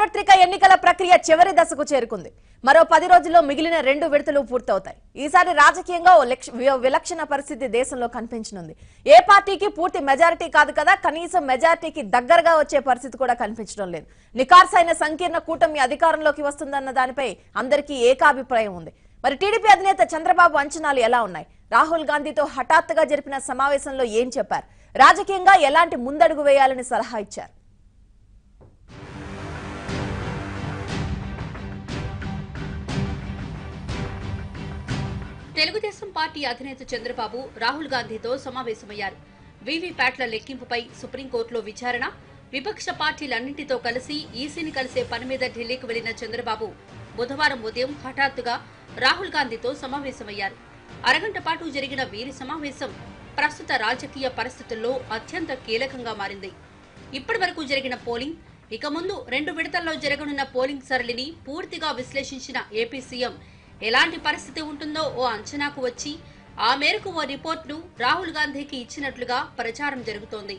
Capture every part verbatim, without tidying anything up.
సార్వత్రిక ఎన్నికల ప్రక్రియ చివరి దశకు చేరుకుంది. మరో పది రోజుల్లో మిగిలిన రెండు విడతలు పూర్తవుతాయి. ఈసారి రాజకీయంగా ఓ విలక్షణ పరిస్థితి దేశంలో కనిపించనుంది. ఏ పార్టీకి పూర్తి మెజారిటీ కాదు కదా, కనీసం మెజారిటీకి దగ్గరగా వచ్చే పరిస్థితి కూడా కనిపించడం లేదు. నికార్సైన సంకీర్ణ కూటమి అధికారంలోకి వస్తుందన్న దానిపై అందరికీ ఏకాభిప్రాయం ఉంది. మరి టీడీపీ అధినేత చంద్రబాబు అంచనాలు ఎలా ఉన్నాయి? రాహుల్ గాంధీతో హఠాత్తుగా జరిపిన సమావేశంలో ఏం చెప్పారు? రాజకీయంగా ఎలాంటి ముందడుగు వేయాలని సలహా ఇచ్చారు? తెలుగుదేశం పార్టీ అధినేత చంద్రబాబు రాహుల్ గాంధీతో సమావేశమయ్యారు. వీవీప్యాట్ల లెక్కింపుపై సుప్రీంకోర్టులో విచారణ, విపక్ష పార్టీలన్నింటితో కలిసి ఈసీని కలిసే పని మీద ఢిల్లీకి వెళ్లిన చంద్రబాబు బుధవారం ఉదయం హఠాత్తుగా రాహుల్ గాంధీతో సమావేశమయ్యారు. అరగంట పాటు జరిగిన వీరి సమావేశం ప్రస్తుత రాజకీయ పరిస్థితుల్లో అత్యంత కీలకంగా మారింది. ఇప్పటి వరకు జరిగిన పోలింగ్, ఇక ముందు రెండు విడతల్లో జరగనున్న పోలింగ్ సరళిని పూర్తిగా విశ్లేషించిన ఏపీ సీఎం ఎలాంటి పరిస్థితి ఉంటుందో ఓ అంచనాకు వచ్చి ఆ మేరకు ఓ రిపోర్ట్ను రాహుల్ గాంధీకి ఇచ్చినట్లుగా ప్రచారం జరుగుతోంది.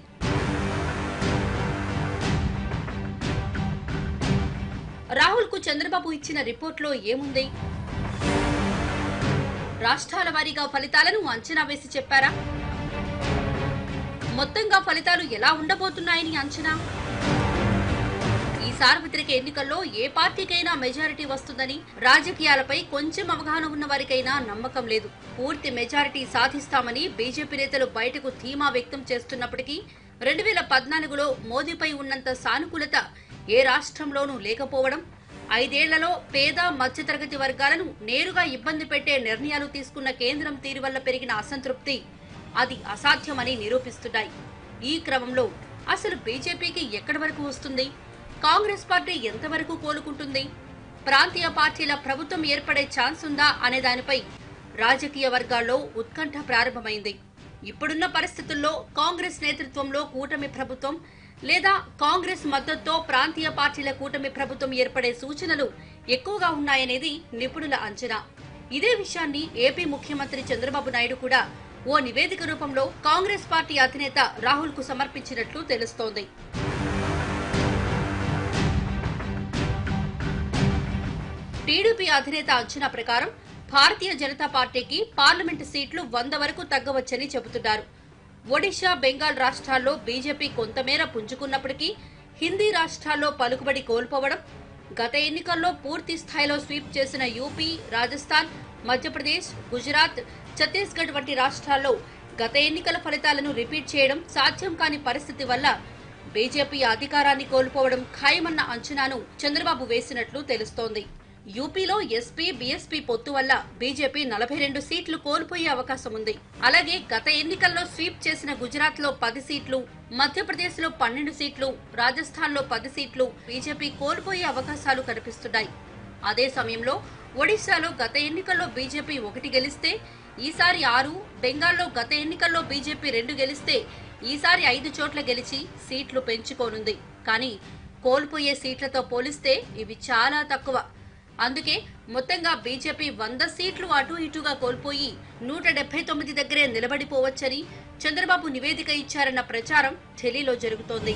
రాహుల్ కు చంద్రబాబు ఇచ్చిన రిపోర్ట్లో ఏముంది? రాష్ట్రాల వారీగా ఫలితాలను అంచనా వేసి చెప్పారా? మొత్తంగా ఫలితాలు ఎలా ఉండబోతున్నాయని అంచనా? ఈ సార్వత్రిక ఎన్నికల్లో ఏ పార్టీకైనా మెజారిటీ వస్తుందని, రాజకీయాలపై కొంచెం అవగాహన ఉన్న వారికైనా నమ్మకం లేదు. పూర్తి మెజారిటీ సాధిస్తామని బీజేపీ నేతలు బయటకు ధీమా వ్యక్తం చేస్తున్నప్పటికీ రెండు వేల పద్నాలుగులో మోదీపై ఉన్నంత సానుకూలత ఏ రాష్ట్రంలోనూ లేకపోవడం, ఐదేళ్లలో పేద మధ్యతరగతి వర్గాలను నేరుగా ఇబ్బంది పెట్టే నిర్ణయాలు తీసుకున్న కేంద్రం తీరు వల్ల పెరిగిన అసంతృప్తి అది అసాధ్యమని నిరూపిస్తున్నాయి. ఈ క్రమంలో అసలు బీజేపీకి ఎక్కడి వరకు వస్తుంది? కాంగ్రెస్ పార్టీ ఎంతవరకు కోలుకుంటుంది? ప్రాంతీయ పార్టీల ప్రభుత్వం ఏర్పడే ఛాన్స్ ఉందా అనే దానిపై రాజకీయ వర్గాల్లో ఉత్కంఠ ప్రారంభమైంది. ఇప్పుడున్న పరిస్థితుల్లో కాంగ్రెస్ నేతృత్వంలో కూటమి ప్రభుత్వం లేదా కాంగ్రెస్ మద్దతుతో ప్రాంతీయ పార్టీల కూటమి ప్రభుత్వం ఏర్పడే సూచనలు ఎక్కువగా ఉన్నాయనేది నిపుణుల అంచనా. ఇదే విషయాన్ని ఏపీ ముఖ్యమంత్రి చంద్రబాబు నాయుడు కూడా ఓ నివేదిక రూపంలో కాంగ్రెస్ పార్టీ అధినేత రాహుల్ కు సమర్పించినట్లు తెలుస్తోంది. టీడీపీ అధినేత అంచనా ప్రకారం భారతీయ జనతా పార్టీకి పార్లమెంటు సీట్లు వంద వరకు తగ్గవచ్చని చెబుతున్నారు. ఒడిశా, బెంగాల్ రాష్ట్రాల్లో బీజేపీ కొంతమేర పుంజుకున్నప్పటికీ హిందీ రాష్ట్రాల్లో పలుకుబడి కోల్పోవడం, గత ఎన్నికల్లో పూర్తి స్థాయిలో స్వీప్ చేసిన యూపీ, రాజస్థాన్, మధ్యప్రదేశ్, గుజరాత్, ఛత్తీస్గఢ్ వంటి రాష్ట్రాల్లో గత ఎన్నికల ఫలితాలను రిపీట్ చేయడం సాధ్యం కాని పరిస్థితి వల్ల బీజేపీ అధికారాన్ని కోల్పోవడం ఖాయమన్న అంచనాను చంద్రబాబు వేసినట్లు తెలుస్తోంది. యూపీలో ఎస్పీ, బీఎస్పీ పొత్తు వల్ల బీజేపీ నలభై రెండు సీట్లు కోల్పోయే అవకాశం ఉంది. అలాగే గత ఎన్నికల్లో స్వీప్ చేసిన గుజరాత్ లో పది సీట్లు, మధ్యప్రదేశ్ లో పన్నెండు సీట్లు, రాజస్థాన్ లో పది సీట్లు బీజేపీ కోల్పోయే అవకాశాలు కనిపిస్తున్నాయి. అదే సమయంలో ఒడిశాలో గత ఎన్నికల్లో బీజేపీ ఒకటి గెలిస్తే ఈసారి ఆరు, బెంగాల్లో గత ఎన్నికల్లో బీజేపీ రెండు గెలిస్తే ఈసారి ఐదు చోట్ల గెలిచి సీట్లు పెంచుకోనుంది. కానీ కోల్పోయే సీట్లతో పోలిస్తే ఇవి చాలా తక్కువ. అందుకే మొత్తంగా బీజేపీ వంద సీట్లు అటు ఇటుగా కోల్పోయి నూట డెబ్బై తొమ్మిది దగ్గరే నిలబడిపోవచ్చని చంద్రబాబు నివేదిక ఇచ్చారన్న ప్రచారం ఢిల్లీలో జరుగుతోంది.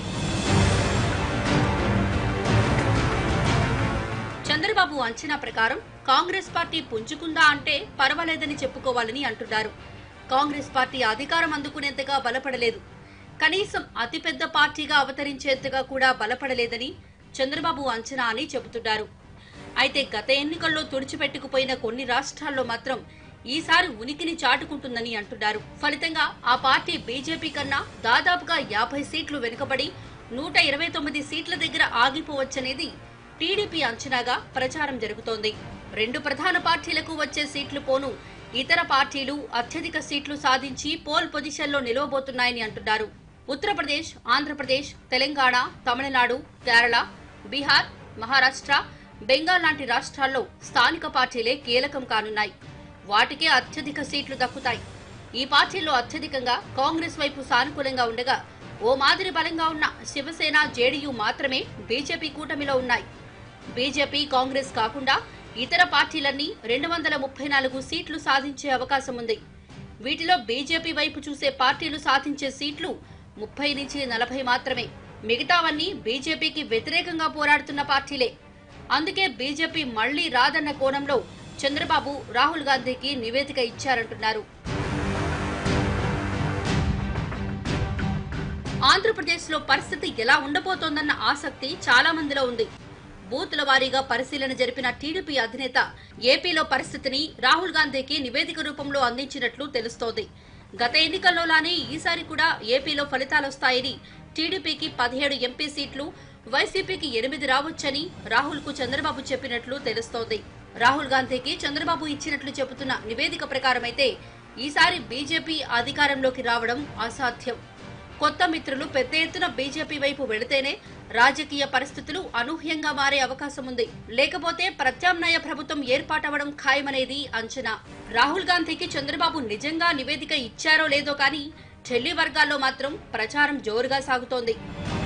చంద్రబాబు అంచనా ప్రకారం కాంగ్రెస్ పార్టీ పుంజుకుందా అంటే పర్వాలేదని చెప్పుకోవాలని అంటున్నారు. కాంగ్రెస్ పార్టీ అధికారం అందుకునేంతగా బలపడలేదు, కనీసం అతిపెద్ద పార్టీగా అవతరించేంతగా కూడా బలపడలేదని చంద్రబాబు అంచనా అని చెబుతున్నారు. అయితే గత ఎన్నికల్లో తుడిచిపెట్టుకుపోయిన కొన్ని రాష్ట్రాల్లో మాత్రం ఈసారి ఉనికిని చాటుకుంటుందని అంటున్నారు. ఫలితంగా ఆ పార్టీ బీజేపీ కన్నా దాదాపుగా యాభై సీట్లు వెనుకబడి నూట ఇరవై తొమ్మిది సీట్ల దగ్గర ఆగిపోవచ్చనేది టీడీపీ అంచనాగా ప్రచారం జరుగుతోంది. రెండు ప్రధాన పార్టీలకు వచ్చే సీట్లు పోను ఇతర పార్టీలు అత్యధిక సీట్లు సాధించి పోల్ పొజిషన్లో నిలవబోతున్నాయని అంటున్నారు. ఉత్తరప్రదేశ్, ఆంధ్రప్రదేశ్, తెలంగాణ, తమిళనాడు, కేరళ, బీహార్, మహారాష్ట్ర, బెంగాల్ లాంటి రాష్ట్రాల్లో స్థానిక పార్టీలే కీలకం కానున్నాయి. వాటికే అత్యధిక సీట్లు దక్కుతాయి. ఈ పార్టీల్లో అత్యధికంగా కాంగ్రెస్ వైపు సానుకూలంగా ఉండగా ఓ మాదిరి బలంగా ఉన్న శివసేన, జేడీయూ మాత్రమే బీజేపీ కూటమిలో ఉన్నాయి. బీజేపీ, కాంగ్రెస్ కాకుండా ఇతర పార్టీలన్నీ రెండు వందల ముప్పై నాలుగు సీట్లు సాధించే అవకాశం ఉంది. వీటిలో బీజేపీ వైపు చూసే పార్టీలు సాధించే సీట్లు ముప్పై నుంచి నలభై మాత్రమే. మిగతావన్నీ బీజేపీకి వ్యతిరేకంగా పోరాడుతున్న పార్టీలే. అందుకే బీజేపీ మళ్లీ రాదన్న కోణంలో చంద్రబాబు రాహుల్ గాంధీకి నివేదిక ఇచ్చారంటున్నారు. ఆంధ్రప్రదేశ్ లో పరిస్థితి ఎలా ఉండబోతోందన్న ఆసక్తి చాలా మందిలో ఉంది. బూతుల వారీగా పరిశీలన జరిపిన టీడీపీ అధినేత ఏపీలో పరిస్థితిని రాహుల్ గాంధీకి నివేదిక రూపంలో అందించినట్లు తెలుస్తోంది. గత ఎన్నికల్లోలానే ఈసారి కూడా ఏపీలో ఫలితాలొస్తాయని, టీడీపీకి పదిహేడు ఎంపీ సీట్లు, వైసీపీకి ఎనిమిది రావచ్చని రాహుల్ కు చంద్రబాబు చెప్పినట్లు తెలుస్తోంది. రాహుల్ గాంధీకి చంద్రబాబు ఇచ్చినట్లు చెబుతున్న నివేదిక ప్రకారమైతే ఈసారి బీజేపీ అధికారంలోకి రావడం అసాధ్యం. కొత్త మిత్రులు పెద్ద ఎత్తున బీజేపీ వైపు వెళితేనే రాజకీయ పరిస్థితులు అనూహ్యంగా మారే అవకాశం ఉంది. లేకపోతే ప్రత్యామ్నాయ ప్రభుత్వం ఏర్పాటవడం ఖాయమనేది అంచనా. రాహుల్ గాంధీకి చంద్రబాబు నిజంగా నివేదిక ఇచ్చారో లేదో కానీ ఢిల్లీ వర్గాల్లో మాత్రం ప్రచారం జోరుగా సాగుతోంది.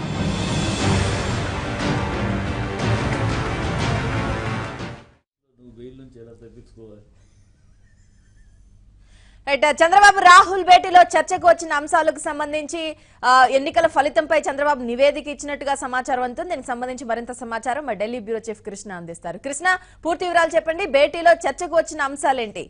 చంద్రబాబు రాహుల్ భేటీలో చర్చకు వచ్చిన అంశాలకు సంబంధించి ఎన్నికల ఫలితంపై చంద్రబాబు నివేదిక ఇచ్చినట్టుగా సమాచారం అంటుంది. దీనికి సంబంధించి మరింత సమాచారం మా ఢిల్లీ బ్యూరో చీఫ్ కృష్ణ అందిస్తారు. కృష్ణ, పూర్తి వివరాలు చెప్పండి. భేటీలో చర్చకు వచ్చిన అంశాలేంటి?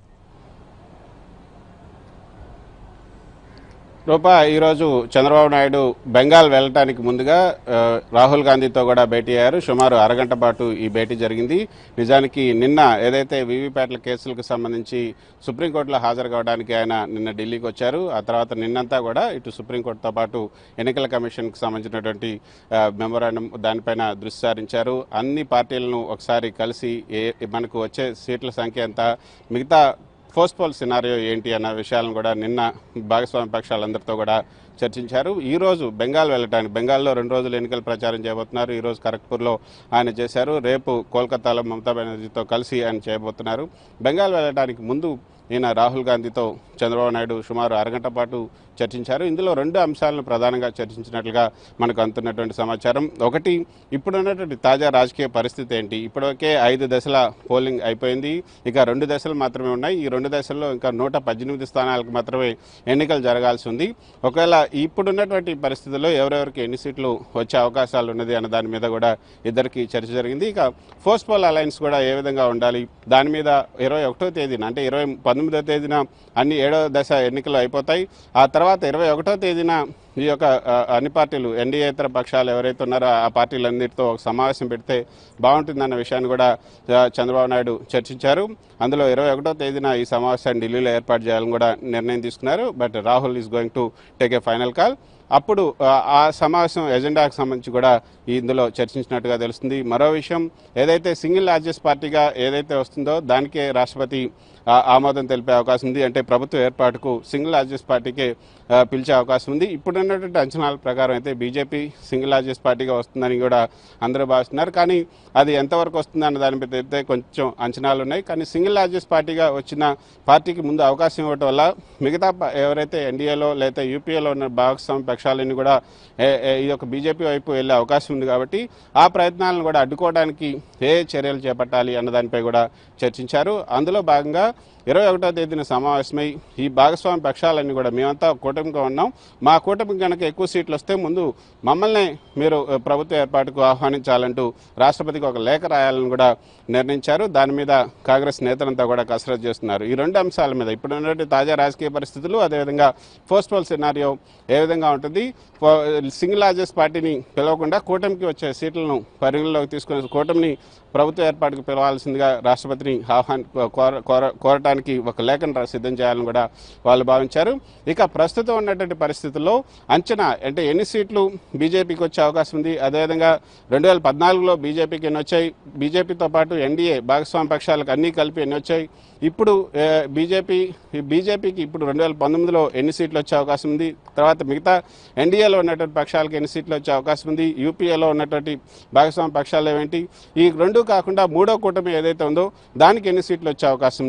రూపా, ఈరోజు చంద్రబాబు నాయుడు బెంగాల్ వెళ్ళటానికి ముందుగా రాహుల్ గాంధీతో కూడా భేటీ అయ్యారు. సుమారు అరగంట పాటు ఈ భేటీ జరిగింది. నిజానికి నిన్న ఏదైతే వీవీప్యాట్ల కేసులకు సంబంధించి సుప్రీంకోర్టులో హాజరు కావడానికి ఆయన నిన్న ఢిల్లీకి వచ్చారు. ఆ తర్వాత నిన్నంతా కూడా ఇటు సుప్రీంకోర్టుతో పాటు ఎన్నికల కమిషన్కి సంబంధించినటువంటి మెమోరాండం దానిపైన దృష్టి సారించారు. అన్ని పార్టీలను ఒకసారి కలిసి ఏ మనకు వచ్చే సీట్ల సంఖ్య ఎంత, మిగతా పోస్ట్ పోల్ సినారియో ఏంటి అన్న విషయాలను కూడా నిన్న భాగస్వామ్య పక్షాలందరితో కూడా చర్చించారు. ఈ రోజు బెంగాల్ వెళ్ళటానికి, బెంగాల్లో రెండు రోజులు ఎన్నికల ప్రచారం చేయబోతున్నారు. ఈ రోజు ఖరగ్పూర్లో ఆయన చేశారు. రేపు కోల్కతాలో మమతా బెనర్జీతో కలిసి ఆయన చేయబోతున్నారు. బెంగాల్ వెళ్ళడానికి ముందు ఈయన రాహుల్ గాంధీతో చంద్రబాబు నాయుడు సుమారు అరగంట పాటు చర్చించారు. ఇందులో రెండు అంశాలను ప్రధానంగా చర్చించినట్లుగా మనకు అందుతున్నటువంటి సమాచారం. ఒకటి, ఇప్పుడున్నటువంటి తాజా రాజకీయ పరిస్థితి ఏంటి, ఇప్పటికే ఐదు దశల పోలింగ్ అయిపోయింది, ఇక రెండు దశలు మాత్రమే ఉన్నాయి. ఈ రెండు దశల్లో ఇంకా నూట పద్దెనిమిది స్థానాలకు మాత్రమే ఎన్నికలు జరగాల్సి ఉంది. ఒకవేళ ఇప్పుడున్నటువంటి పరిస్థితుల్లో ఎవరెవరికి ఎన్ని సీట్లు వచ్చే అవకాశాలు ఉన్నది అన్న దాని మీద కూడా ఇద్దరికి చర్చ జరిగింది. ఇక పోస్ట్ పోల్ అలయన్స్ కూడా ఏ విధంగా ఉండాలి, దాని మీద ఇరవై ఒకటో తేదీన అంటే ఇరవై పంతొమ్మిదో తేదీన అన్ని ఏడో దశ ఎన్నికలు అయిపోతాయి. ఆ తర్వాత ఇరవై ఒకటో తేదీన ఈ యొక్క అన్ని పార్టీలు ఎన్డీఏతర పక్షాలు ఎవరైతే ఉన్నారో ఆ పార్టీలన్నిటితో ఒక సమావేశం పెడితే బాగుంటుందన్న విషయాన్ని కూడా చంద్రబాబు నాయుడు చర్చించారు. అందులో ఇరవై ఒకటో తేదీన ఈ సమావేశాన్ని ఢిల్లీలో ఏర్పాటు చేయాలని కూడా నిర్ణయం తీసుకున్నారు. But Rahul is going to take a final call. అప్పుడు ఆ సమావేశం ఎజెండాకు సంబంధించి కూడా ఇందులో చర్చించినట్టుగా తెలుస్తుంది. మరో విషయం, ఏదైతే సింగిల్ లార్జెస్ట్ పార్టీగా ఏదైతే వస్తుందో దానికే రాష్ట్రపతి ఆమోదం తెలిపే అవకాశం ఉంది. అంటే ప్రభుత్వ ఏర్పాటుకు సింగిల్ లార్జెస్ట్ పార్టీకే పిలిచే అవకాశం ఉంది. ఇప్పుడున్నటువంటి అంచనాల ప్రకారం అయితే బీజేపీ సింగిల్ లార్జెస్ట్ పార్టీగా వస్తుందని కూడా అందరూ భావిస్తున్నారు. కానీ అది ఎంతవరకు వస్తుందన్న దాని మీద అయితే కొంచెం అంచనాలు ఉన్నాయి. కానీ సింగిల్ లార్జెస్ట్ పార్టీగా వచ్చిన పార్టీకి ముందు అవకాశం ఇవ్వటం వల్ల మిగతా ఎవరైతే ఎన్డీఏలో లేదా యూపీఏలో ఉన్న భాగస్వామ్య పక్షాలన్నీ కూడా ఈ యొక్క బీజేపీ వైపు వెళ్లే అవకాశం ఉంది. కాబట్టి ఆ ప్రయత్నాలను కూడా అడ్డుకోవడానికి ఏ చర్యలు చేపట్టాలి అన్న దానిపై కూడా చర్చించారు. అందులో భాగంగా ఇరవై ఒకటో తేదీన సమావేశమై ఈ భాగస్వామ్య పక్షాలన్నీ కూడా మేమంతా కూటమిగా ఉన్నాం, మా కూటమికి కనుక ఎక్కువ సీట్లు వస్తే ముందు మమ్మల్ని మీరు ప్రభుత్వ ఏర్పాటుకు ఆహ్వానించాలంటూ రాష్ట్రపతికి ఒక లేఖ రాయాలని కూడా నిర్ణయించారు. దాని మీద కాంగ్రెస్ నేతలంతా కూడా కసరత్తు చేస్తున్నారు. ఈ రెండు అంశాల మీద ఇప్పుడు ఉన్నటువంటి తాజా రాజకీయ పరిస్థితులు, అదేవిధంగా పోస్ట్ పోల్ సినారియో ఏ విధంగా ఉంటుంది, సింగిల్ లార్జెస్ట్ పార్టీని పిలవకుండా కూటమికి వచ్చే సీట్లను పరిగణలోకి తీసుకుని కూటమిని ప్రభుత్వ ఏర్పాటుకు పిలవాల్సిందిగా రాష్ట్రపతిని ఆహ్వాన్ కోరటానికి ఒక లేఖను సిద్ధం చేయాలని కూడా వాళ్ళు భావించారు. ఇక ప్రస్తుతం ఉన్నటువంటి పరిస్థితుల్లో అంచనా అంటే ఎన్ని సీట్లు బీజేపీకి వచ్చే అవకాశం ఉంది, అదేవిధంగా రెండు వేల పద్నాలుగులో బీజేపీకి ఎన్ని వచ్చాయి, బీజేపీతో పాటు ఎన్డీఏ భాగస్వామ్య పక్షాలకు అన్నీ కలిపి ఎన్ని వచ్చాయి, ఇప్పుడు బీజేపీ బీజేపీకి ఇప్పుడు రెండు వేల పంతొమ్మిదిలో ఎన్ని సీట్లు వచ్చే అవకాశం ఉంది, తర్వాత మిగతా ఎన్డీఏలో ఉన్నటువంటి పక్షాలకు ఎన్ని సీట్లు వచ్చే అవకాశం ఉంది, యూపీఏలో ఉన్నటువంటి భాగస్వామ్య పక్షాలు ఏమిటి, ఈ రెండు కాకుండా మూడో కూటమి ఏదైతే ఉందో దానికి ఎన్ని సీట్లు వచ్చే అవకాశం ఉంది అన్న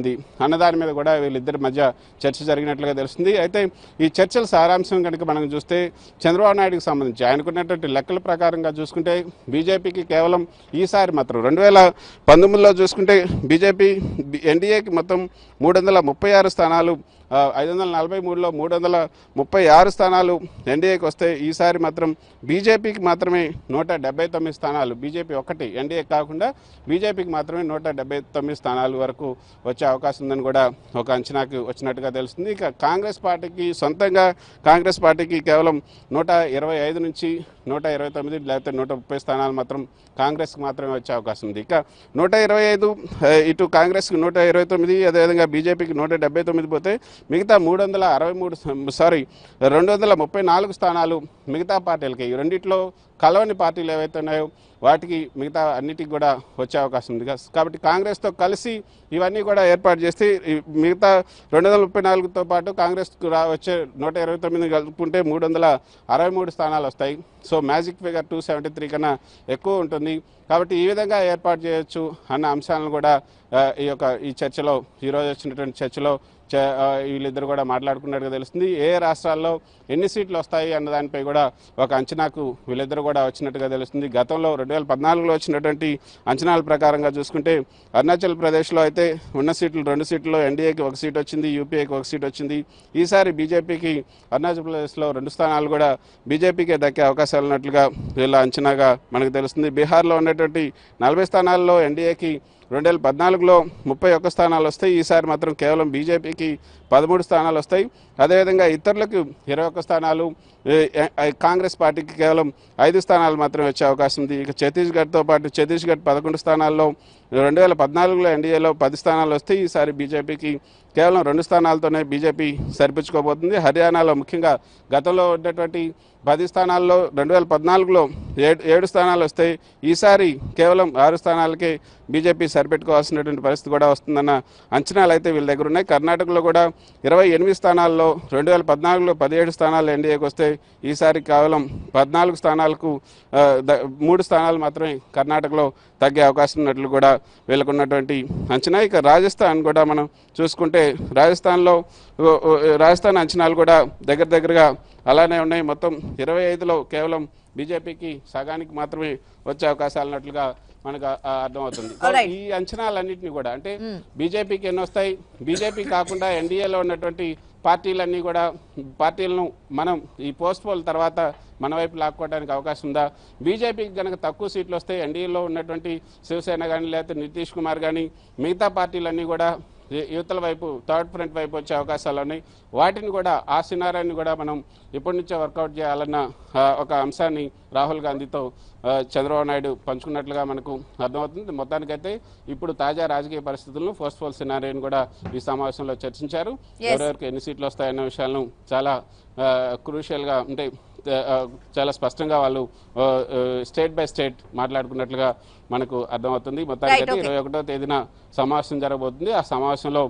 అన్నదాని మీద కూడా వీళ్ళిద్దరి మధ్య చర్చ జరిగినట్లుగా తెలుస్తుంది. అయితే ఈ చర్చల సారాంశం కనుక మనం చూస్తే చంద్రబాబు నాయుడుకి సంబంధించి ఆయనకున్నటువంటి లెక్కల ప్రకారంగా చూసుకుంటే బీజేపీకి కేవలం ఈసారి మాత్రం రెండు వేల పంతొమ్మిదిలో చూసుకుంటే బీజేపీ ఎన్డీఏకి మొత్తం మూడు వందల ముప్పై ఆరు స్థానాలు ఐదు వందల నలభై మూడులో మూడు వందల ముప్పై ఆరు స్థానాలు ఎన్డీఏకి వస్తే ఈసారి మాత్రం బీజేపీకి మాత్రమే నూట డెబ్బై తొమ్మిది స్థానాలు బీజేపీ ఒకటి ఎన్డీఏ కాకుండా బీజేపీకి మాత్రమే నూట డెబ్బై తొమ్మిది స్థానాల వరకు వచ్చే అవకాశం ఉందని కూడా ఒక అంచనాకు వచ్చినట్టుగా తెలుస్తుంది. ఇక కాంగ్రెస్ పార్టీకి సొంతంగా కాంగ్రెస్ పార్టీకి కేవలం నూట ఇరవై ఐదు నుంచి నూట ఇరవై తొమ్మిది లేకపోతే నూట ముప్పై స్థానాలు మాత్రం కాంగ్రెస్కి మాత్రమే వచ్చే అవకాశం ఉంది. ఇక నూట ఇరవై ఐదు ఇటు కాంగ్రెస్కి నూట ఇరవై తొమ్మిది అదేవిధంగా బీజేపీకి నూట డెబ్బై తొమ్మిది పోతే మిగతా మూడు వందల అరవై మూడు సారీ రెండు వందల ముప్పై నాలుగు స్థానాలు మిగతా పార్టీలకి ఈ రెండిట్లో కలవని పార్టీలు ఏవైతే ఉన్నాయో వాటికి మిగతా అన్నిటికి కూడా వచ్చే అవకాశం ఉంది. కాబట్టి కాంగ్రెస్తో కలిసి ఇవన్నీ కూడా ఏర్పాటు చేస్తే మిగతా రెండు వందల ముప్పై నాలుగుతో పాటు కాంగ్రెస్కు రా వచ్చే నూట ఇరవై తొమ్మిది కలుపుకుంటే మూడు వందల అరవై మూడు స్థానాలు వస్తాయి. So magic figure two seventy three కన్నా ఎక్కువ ఉంటుంది. కాబట్టి ఈ విధంగా ఏర్పాటు చేయొచ్చు అన్న అంశాలను కూడా ఈ యొక్క ఈ చర్చలో ఈరోజు వచ్చినటువంటి చర్చలో వీళ్ళిద్దరు కూడా మాట్లాడుకున్నట్టుగా తెలుస్తుంది. ఏ రాష్ట్రాల్లో ఎన్ని సీట్లు వస్తాయి అన్న దానిపై కూడా ఒక అంచనాకు వీళ్ళిద్దరు కూడా వచ్చినట్టుగా తెలుస్తుంది. గతంలో రెండు వేల పద్నాలుగులో వచ్చినటువంటి అంచనాల ప్రకారంగా చూసుకుంటే అరుణాచల్ ప్రదేశ్లో అయితే ఉన్న సీట్లు రెండు సీట్లలో ఎన్డీఏకి ఒక సీట్ వచ్చింది, యూపీఏకి ఒక సీట్ వచ్చింది. ఈసారి బీజేపీకి అరుణాచల్ ప్రదేశ్లో రెండు స్థానాలు కూడా బీజేపీకే దక్కే అవకాశాలు ఉన్నట్లుగా వీళ్ళ అంచనాగా మనకు తెలుస్తుంది. బీహార్లో ఉన్నటువంటి నలభై స్థానాల్లో ఎన్డీఏకి రెండు వేల పద్నాలుగులో ముప్పై ఒక్క స్థానాలు వస్తాయి. ఈసారి మాత్రం కేవలం బీజేపీకి పదమూడు స్థానాలు వస్తాయి. అదేవిధంగా ఇతరులకు ఇరవై ఒక్క స్థానాలు, కాంగ్రెస్ పార్టీకి కేవలం ఐదు స్థానాలు మాత్రమే వచ్చే అవకాశం ఉంది. ఇక ఛత్తీస్గఢ్తో పాటు ఛత్తీస్గఢ్ పదకొండు స్థానాల్లో రెండు వేల పద్నాలుగులో ఎన్డీఏలో పది స్థానాలు వస్తాయి. ఈసారి బీజేపీకి కేవలం రెండు స్థానాలతోనే బీజేపీ సరిపుచ్చుకోబోతుంది. హర్యానాలో ముఖ్యంగా గతంలో ఉన్నటువంటి పది స్థానాల్లో రెండు వేల పద్నాలుగులో ఏడు ఏడు స్థానాలు వస్తాయి. ఈసారి కేవలం ఆరు స్థానాలకే బీజేపీ సరిపెట్టుకోవాల్సినటువంటి పరిస్థితి కూడా వస్తుందన్న అంచనాలు అయితే వీళ్ళ దగ్గర ఉన్నాయి. కర్ణాటకలో కూడా ఇరవై ఎనిమిది స్థానాల్లో రెండు వేల పద్నాలుగులో పదిహేడు స్థానాలు ఎన్డీఏకి వస్తాయి. ఈసారి కేవలం పద్నాలుగు స్థానాలకు మూడు స్థానాలు మాత్రమే కర్ణాటకలో తగ్గే అవకాశం ఉన్నట్లు కూడా వీళ్ళకున్నటువంటి అంచనా. ఇక రాజస్థాన్ కూడా మనం చూసుకుంటే రాజస్థాన్లో రాజస్థాన్ అంచనాలు కూడా దగ్గర దగ్గరగా అలానే ఉన్నాయి. మొత్తం ఇరవై ఐదులో కేవలం బీజేపీకి సగానికి మాత్రమే వచ్చే అవకాశాలు ఉన్నట్లుగా మనకు అర్థమవుతుంది. ఈ అంచనాలన్నింటినీ కూడా అంటే బీజేపీకి ఎన్ని వస్తాయి, బీజేపీ కాకుండా ఎన్డీఏలో ఉన్నటువంటి పార్టీలన్నీ కూడా పార్టీలను మనం ఈ పోస్ట్ పోల్ తర్వాత మన వైపు లాక్కోవడానికి అవకాశం ఉందా, బీజేపీకి కనుక తక్కువ సీట్లు వస్తే ఎన్డీఏలో ఉన్నటువంటి శివసేన కానీ లేకపోతే నితీష్ కుమార్ కానీ మిగతా పార్టీలన్నీ కూడా యువతల వైపు థర్డ్ ఫ్రంట్ వైపు వచ్చే అవకాశాలు ఉన్నాయి. వాటిని కూడా ఆ సినారాన్ని కూడా మనం ఇప్పటి నుంచే వర్కౌట్ చేయాలన్న ఒక అంశాన్ని రాహుల్ గాంధీతో చంద్రబాబు నాయుడు పంచుకున్నట్లుగా మనకు అర్థమవుతుంది. మొత్తానికైతే ఇప్పుడు తాజా రాజకీయ పరిస్థితులను పోస్ట్ పోల్ సినారియోని కూడా ఈ సమావేశంలో చర్చించారు. ఎవరెవరికి ఎన్ని సీట్లు వస్తాయన్న విషయాలను చాలా క్రూషియల్గా అంటే చాలా స్పష్టంగా వాళ్ళు స్టేట్ బై స్టేట్ మాట్లాడుకున్నట్లుగా మనకు అర్థమవుతుంది. మొత్తానికి ఇరవై ఒకటో తేదీన సమావేశం జరగబోతుంది. ఆ సమావేశంలో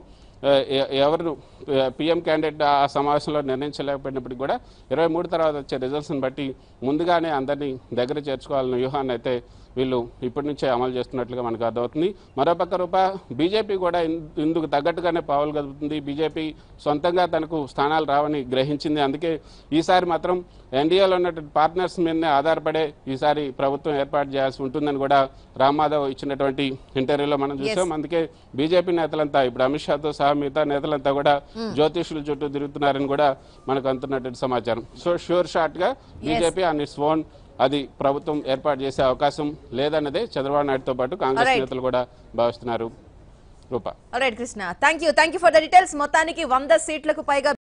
ఎవరు పీఎం క్యాండిడేట్ ఆ సమావేశంలో నిర్ణయించలేకపోయినప్పటికీ కూడా ఇరవై మూడు తర్వాత వచ్చే రిజల్ట్స్ని బట్టి ముందుగానే అందరినీ దగ్గర చేర్చుకోవాలన్న వ్యూహాన్ని అయితే వీళ్ళు ఇప్పటి నుంచే అమలు చేస్తున్నట్లుగా మనకు అర్థమవుతుంది. మరోపక్క రూప బీజేపీ కూడా ఇందుకు తగ్గట్టుగానే పావులు కదుపుతుంది. బీజేపీ సొంతంగా తనకు స్థానాలు రావని గ్రహించింది. అందుకే ఈసారి మాత్రం ఎన్డీఏలో ఉన్నటువంటి పార్ట్నర్స్ మీదనే ఆధారపడే ఈసారి ప్రభుత్వం ఏర్పాటు చేయాల్సి ఉంటుందని కూడా రామ్మాధవ్ ఇచ్చినటువంటి ఇంటర్వ్యూలో మనం చూసాం. అందుకే బీజేపీ నేతలంతా ఇప్పుడు అమిత్ షాతో సహా మిగతా నేతలంతా కూడా జ్యోతిషుల చుట్టూ తిరుగుతున్నారని కూడా మనకు అందుతున్నటువంటి సమాచారం. సో షూర్ షార్ట్ గా బీజేపీ ఆన్ ఇట్స్ ఓన్ అది ప్రభుత్వం ఏర్పాటు చేసే అవకాశం లేదన్నదే చంద్రబాబు నాయుడుతో పాటు కాంగ్రెస్ నేతలు కూడా భావిస్తున్నారు. Roopa Krishna, thank you thank you for the details. మొత్తానికి వంద సీట్లకు పైగా